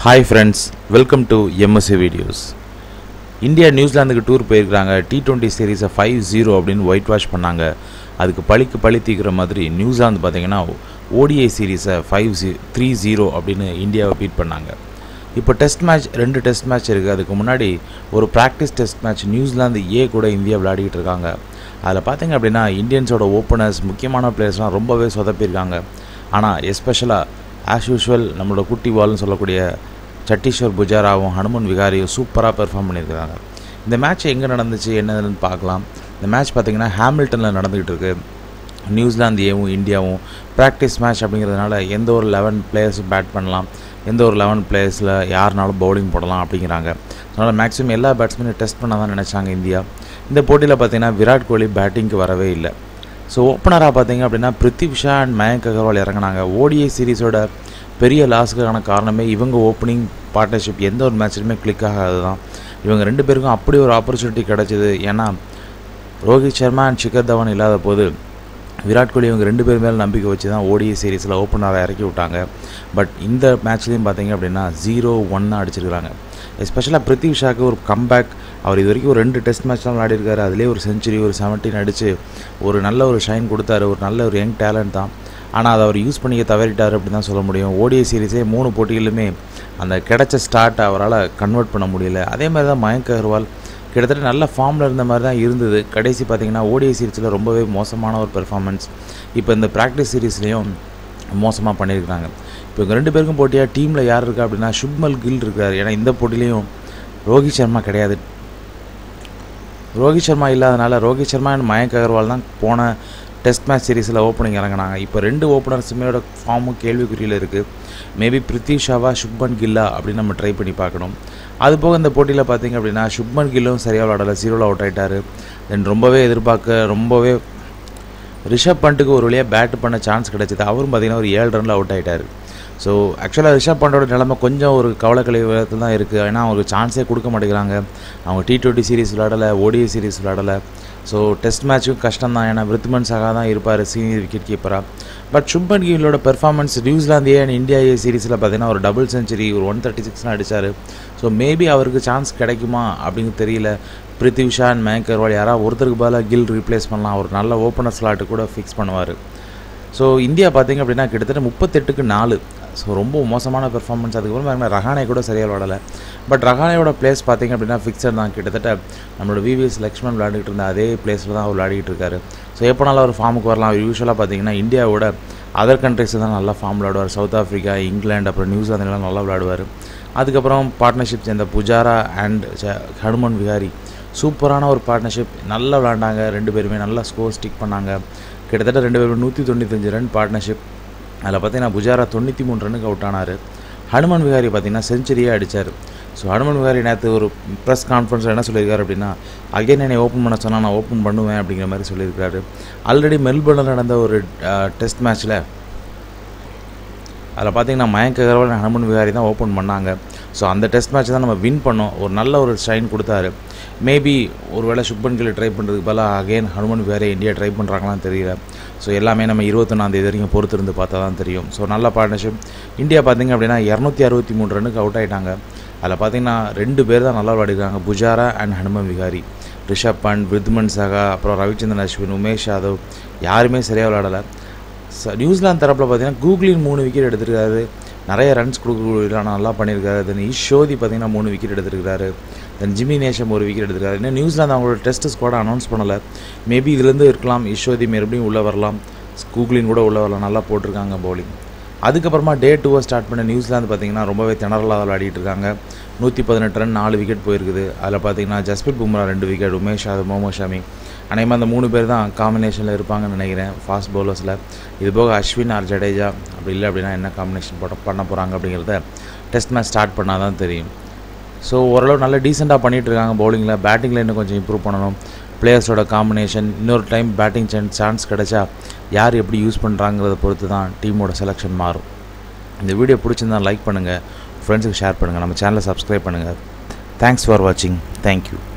Hi friends, welcome to MSA Videos. India நியூசிலாந்துக்கு tour போயிருக்காங்க. T20 சீரீஸை 5-0 அப்படின்னு ஒயிட் வாஷ் பண்ணாங்க. அதுக்கு பழி தீக்கிற மாதிரி நியூசிலாந்து பார்த்தீங்கன்னா ODI சீரீஸை 3-0 அப்படின்னு இந்தியாவை பீட் பண்ணாங்க. இப்போ ரெண்டு டெஸ்ட் மேட்ச் இருக்குது. அதுக்கு முன்னாடி ஒரு ப்ராக்டிஸ் டெஸ்ட் மேட்ச் நியூசிலாந்து கூட இந்தியா விளையாடிக்கிட்டு இருக்காங்க. அதில் பார்த்தீங்க அப்படின்னா இந்தியன்ஸோட ஓப்பனர்ஸ் முக்கியமான பிளேயர்ஸ்லாம் ரொம்பவே சொதப்பியிருக்காங்க. ஆனால் எஸ்பெஷலாக ஆஸ் யூஷுவல் நம்மளோட குட்டி பால்னு சொல்லக்கூடிய சட்டீஸ்வர் புஜாராவும் ஹனுமன் விகாரியும் சூப்பராக பெர்ஃபார்ம் பண்ணியிருக்காங்க. இந்த மேட்ச் எங்கே நடந்துச்சு என்னதுன்னு பார்க்கலாம். இந்த மேட்ச் பார்த்திங்கன்னா ஹாமில்டனில் நடந்துக்கிட்டு இருக்குது. நியூசிலாந்து இந்தியாவும் ப்ராக்டிஸ் மேட்ச் அப்படிங்கிறதுனால எந்த ஒரு 11 பிளேயர்ஸும் பேட் பண்ணலாம், எந்த ஒரு 11 பிளேயர்ஸில் யாருனாலும் பவுலிங் போடலாம் அப்படிங்கிறாங்க. அதனால் மேக்ஸிமம் எல்லா பேட்ஸ்மேனையும் டெஸ்ட் பண்ண தான் நினச்சாங்க இந்தியா. இந்த போட்டியில் பார்த்திங்கன்னா விராட் கோலி பேட்டிங்க்கு வரவே இல்லை. ஸோ ஓப்பனராக பார்த்திங்க அப்படின்னா பிருத்திவி ஷா அண்ட் மயங்க் அகர்வால் இறங்கினாங்க. ODI சீரீஸோட பெரிய லாஸுக்கான காரணமே இவங்க ஓப்பனிங் பார்ட்னர்ஷிப் எந்த ஒரு மேட்ச்லையுமே கிளிக் ஆகாது தான். இவங்க ரெண்டு பேருக்கும் அப்படி ஒரு ஆப்பர்ச்சுனிட்டி கிடச்சிது. ஏன்னா ரோஹித் சர்மா அண்ட் ஷிகர் தவான் இல்லாத போது விராட் கோலி இவங்க ரெண்டு பேர் மேலே நம்பிக்கை வச்சு தான் ODI சீரீஸில் ஓப்பனராக இறக்கி விட்டாங்க. பட் இந்த மேட்ச்லேயும் பார்த்திங்க அப்படின்னா 0-1 அடிச்சிருக்கிறாங்க. எஸ்பெஷலாக பிருத்திவி ஷாக்கு ஒரு கம்பேக். அவர் இது வரைக்கும் ஒரு 2 டெஸ்ட் மேட்ச்லாம் விளையாடிருக்காரு. அதிலே ஒரு செஞ்சுரி, ஒரு 17 அடித்து ஒரு நல்ல ஒரு ஷைன் கொடுத்தாரு. ஒரு நல்ல ஒரு யங் டேலண்ட் தான். ஆனால் அதை அவர் யூஸ் பண்ணிக்க தவறிட்டார் அப்படின்னு தான் சொல்ல முடியும். ODI சீரீஸே 3 போட்டிகளிலுமே அந்த கிடைச்ச ஸ்டார்ட்டை அவரால் கன்வெர்ட் பண்ண முடியல. அதே மாதிரி தான் மயங்க் அகர்வால் கிட்டத்தட்ட நல்ல ஃபார்மில் இருந்த மாதிரி தான் இருந்தது. கடைசி பார்த்திங்கன்னா ODI சீரீஸில் ரொம்பவே மோசமான ஒரு பெர்ஃபார்மன்ஸ். இப்போ இந்த ப்ராக்டிஸ் சீரீஸ்லேயும் மோசமாக பண்ணியிருக்கிறாங்க. இப்போ இவங்க ரெண்டு பேருக்கும் போட்டியாக டீமில் யார் இருக்கா அப்படின்னா சுப்மன் கில் இருக்கார். ஏன்னா இந்த போட்டிலையும் ரோஹித் சர்மா கிடையாது. ரோஹித் சர்மா இல்லாதனால ரோஹித் சர்மா அண்ட் மயங்க் அகர்வால் தான் போன டெஸ்ட் மேட்ச் சீரீஸில் ஓப்பனிங் இறங்கினாங்க. இப்போ 2 ஓப்பனர்ஸுமேயோட ஃபார்மும் கேள்விக்குறியில் இருக்குது. மேபி பிருத்திவி ஷாவா சுப்மன் கில்லா அப்படின்னு நம்ம ட்ரை பண்ணி பார்க்கணும். அதுபோக இந்த போட்டியில் பார்த்திங்க அப்படின்னா சுப்மன் கில்லும் சரியாக விளையாடலை, 0ல் அவுட் ஆகிட்டார். தென் ரொம்பவே ரிஷப் பண்ட்டுக்கு ஒரு வழியாக பேட் பண்ண சான்ஸ் கிடச்சிது. அவரும் பார்த்திங்கன்னா ஒரு 7 ரனில் அவுட் ஆகிட்டார். ஸோ ஆக்சுவலாக ரிஷப் பண்டோட நிலைமை கொஞ்சம் ஒரு கவலைக்கிளை விதத்தில் தான் இருக்குது. ஏன்னா அவங்களுக்கு சான்ஸே கொடுக்க மாட்டேங்கிறாங்க. அவங்க T20 சீரீஸ் விளையாடலை, ODI சீரீஸ் விளையாடலை. ஸோ டெஸ்ட் மேட்ச்சும் கஷ்டம் தான். ஏன்னா விருத்மன் சகா தான் இருப்பார் சீனியர் விக்கெட் கீப்பராக. பட் சுப்மன் கில்லோட பெர்ஃபார்மன்ஸ் நியூசிலாந்து அண்ட் இந்தியா சீரீஸில் பார்த்திங்கன்னா ஒரு டபுள் செஞ்சுரி, ஒரு 136 அடித்தார். ஸோ மேபி அவருக்கு சான்ஸ் கிடைக்குமா அப்படின்னு தெரியல. பிருத்திவி ஷா அண்ட் மயங்க் அகர்வால் யாராவது ஒருத்தருக்கு பதிலாக கில் ரீப்ளேஸ் பண்ணலாம். ஒரு நல்ல ஓப்பனர் ஸ்லாட்டு கூட ஃபிக்ஸ் பண்ணுவார். ஸோ இந்தியா பார்த்திங்க அப்படின்னா கிட்டத்தட்ட 38-4. ஸோ ரொம்ப மோசமான பெர்ஃபார்மன்ஸ். அதுக்கப்புறம் ரஹானே கூட சரியாக விளையாடலை. பட் ரஹானேயோட பிளேஸ் பார்த்திங்க அப்படின்னா ஃபிக்ஸட் தான். கிட்டத்தட்ட நம்மளோட VVS லக்ஷ்மன் விளையாடிட்டு இருந்த அதே பிளேஸில் தான் அவர் விளையாடிட்டு இருக்காரு. ஸோ எப்போனாலும் அவர் ஃபார்முக்கு வரலாம். அவர் யூஸ்வலாக பார்த்திங்கன்னா இந்தியாவோட அதர் கண்ட்ரிஸ் தான் நல்லா ஃபார்ம் விளையாடுவார். சவுத் ஆஃப்ரிக்கா, இங்கிலாந்து, அப்புறம் நியூசிலாந்துலாம் நல்லா விளையாடுவார். அதுக்கப்புறம் பார்ட்னர்ஷிப் சேர்ந்த புஜாரா அண்ட் ஹனுமன் விகாரி சூப்பரான ஒரு பார்ட்னர்ஷிப். நல்லா விளையாண்டாங்க. 2 பேருமே நல்லா ஸ்கோர் ஸ்டிக் பண்ணாங்க. கிட்டத்தட்ட 2 பேருமே 195 ரன் பார்ட்னர்ஷிப். அதில் பார்த்திங்கன்னா புஜாரா 93 ரன்னுக்கு அவுட் ஆனார். ஹனுமன் விகாரி பார்த்திங்கன்னா செஞ்சுரியே அடித்தார். ஸோ ஹனுமன் விகாரி நேற்று ஒரு ப்ரெஸ் கான்ஃபரன்ஸில் என்ன சொல்லியிருக்காரு அப்படின்னா, அகைன் என்னை ஓப்பன் பண்ண சொன்னால் நான் ஓப்பன் பண்ணுவேன் அப்படிங்கிற மாதிரி சொல்லியிருக்காரு. ஆல்ரெடி மெல்பர்னில் நடந்த ஒரு டெஸ்ட் மேட்ச்சில் அதில் பார்த்திங்கன்னா மயங்க் அகர்வால் ஹனுமன் விகாரி தான் ஓப்பன் பண்ணாங்க. ஸோ அந்த டெஸ்ட் மேட்ச் தான் நம்ம வின் பண்ணோம். ஒரு நல்ல ஒரு ஷைன் கொடுத்தாரு. மேபி ஒரு வேளை சுப்மன் கில் ட்ரை பண்ணுறதுக்கு பதிலாக அகைன் ஹனுமன் விகாரி இந்தியா ட்ரை பண்ணுறாங்களான்னு தெரியல. ஸோ எல்லாமே நம்ம 21ஆம் தேதி வரைக்கும் பொறுத்திருந்து பார்த்தா தான் தெரியும். ஸோ நல்ல பார்ட்னர்ஷிப். இந்தியா பார்த்திங்க அப்படின்னா 263 ரன்னுக்கு அவுட் ஆகிட்டாங்க. அதில் பார்த்திங்கன்னா 2 பேர் தான் நல்லா விளையாடிருக்காங்க, புஜாரா அண்ட் ஹனுமன் விகாரி. ரிஷப் பண்ட், விருத்மன் சகா, அப்புறம் ரவிச்சந்திரன் அஸ்வின், உமேஷ் யாதவ் யாருமே சரியாக விளையாடலை. நியூசிலாந்து தரப்பில் பார்த்திங்கன்னா கூகுளின் 3 விக்கெட் எடுத்திருக்காரு. நிறைய ரன்ஸ் கொடுக்க நல்லா பண்ணியிருக்காரு. தென் ஈஷோதி பார்த்திங்கன்னா 3 விக்கெட் எடுத்திருக்காரு. தென் ஜிம்மி நேஷம் 1 விக்கெட் எடுத்திருக்காரு. இன்னும் நியூசிலாந்து அவங்களோட டெஸ்ட் ஸ்குவாடை அனௌன்ஸ் பண்ணலை. மேபி இதுலேருந்து இருக்கலாம். ஈஷோதி மறுபடியும் உள்ளே வரலாம், கூகுளின் கூட உள்ளே வரலாம். நல்லா போட்டிருக்காங்க பவுலிங். அதுக்கப்புறமா டே 2 ஸ்டார்ட் பண்ண நியூசிலாந்து பார்த்திங்கன்னா ரொம்பவே திணறலாக விளையாடிட்டு இருக்காங்க. 118 ரன் 4 விக்கெட் போயிருக்குது. அதில் பார்த்திங்கன்னா ஜஸ்பிரித் பும்ரா 2 விக்கெட், உமேஷ் யாதவ், முகமது ஷமி. அநேகமாக அந்த 3 பேர் தான் காம்பினேஷனில் இருப்பாங்கன்னு நினைக்கிறேன் ஃபாஸ்ட் பவுலர்ஸில். இது போக அஸ்வின் ஆர் ஜடேஜா அப்படி இல்லை அப்படின்னா என்ன காம்பினேஷன் பண்ண போகிறாங்க அப்படிங்கிறத டெஸ்ட் மேட்ச் ஸ்டார்ட் பண்ணால் தான் தெரியும். ஸோ ஓரளவு நல்ல டீசெண்டாக பண்ணிகிட்ருக்காங்க பவுலிங்கில். பேட்டிங்கில் இன்னும் கொஞ்சம் இம்ப்ரூவ் பண்ணணும். பிளேயர்ஸோட காம்பினேஷன் இன்னொரு டைம் பேட்டிங் சான்ஸ் கிடைச்சா யார் எப்படி யூஸ் பண்ணுறாங்கிறத பொறுத்து தான் டீமோட செலெக்ஷன் மாறும். இந்த வீடியோ பிடிச்சிருந்தால் லைக் பண்ணுங்கள், ஃப்ரெண்ட்ஸுக்கு ஷேர் பண்ணுங்கள், நம்ம சேனலை சப்ஸ்கிரைப் பண்ணுங்கள். தேங்க்ஸ் ஃபார் வாட்சிங். தேங்க்யூ.